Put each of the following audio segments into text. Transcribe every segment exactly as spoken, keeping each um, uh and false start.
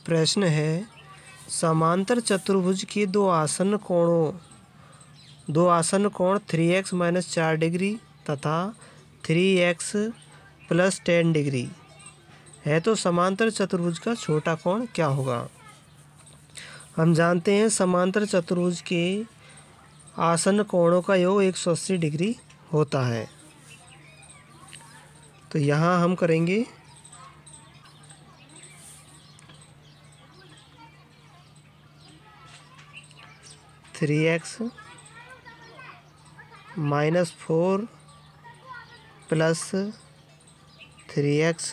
प्रश्न है समांतर चतुर्भुज के दो आसन्न कोणों दो आसन्न कोण थ्री एक्स माइनस चार डिग्री तथा three x plus ten degree है तो समांतर चतुर्भुज का छोटा कोण क्या होगा। हम जानते हैं समांतर चतुर्भुज के आसन्न कोणों का योग एक सौ अस्सी डिग्री होता है। तो यहाँ हम करेंगे three x minus four plus three x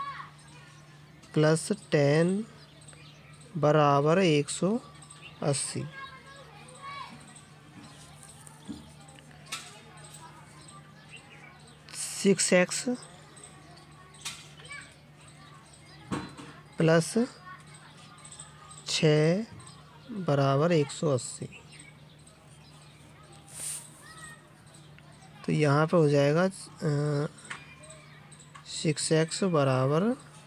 plus ten बराबर एक सौ अस्सी। सिक्स एक्स प्लस छः बराबर एक सौ अस्सी। तो यहाँ पे हो जाएगा सिक्स एक्स बराबर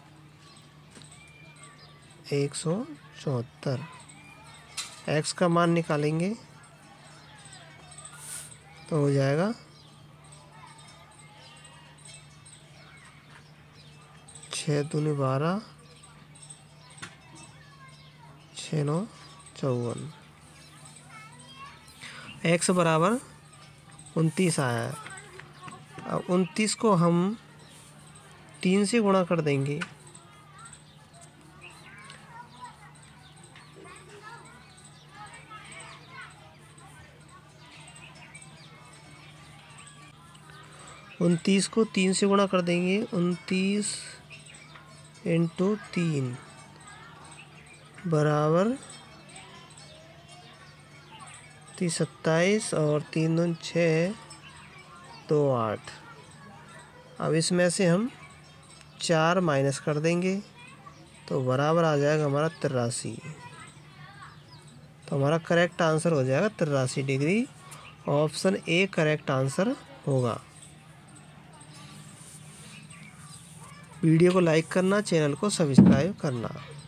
एक सौ चौहत्तर। एक्स का मान निकालेंगे तो हो जाएगा छः दूनी बारह छः नौ चौवन। एक्स बराबर उनतीस आया है। अब उनतीस को हम तीन से गुणा कर देंगे उनतीस को तीन से गुणा कर देंगे उनतीस इंटू तीन बराबर तीस सत्ताईस और तीन दून छः दो आठ। अब इसमें से हम चार माइनस कर देंगे तो बराबर आ जाएगा हमारा तिरासी। तो हमारा करेक्ट आंसर हो जाएगा तिरासी degree. Option A correct answer होगा। वीडियो को लाइक करना, चैनल को सब्सक्राइब करना।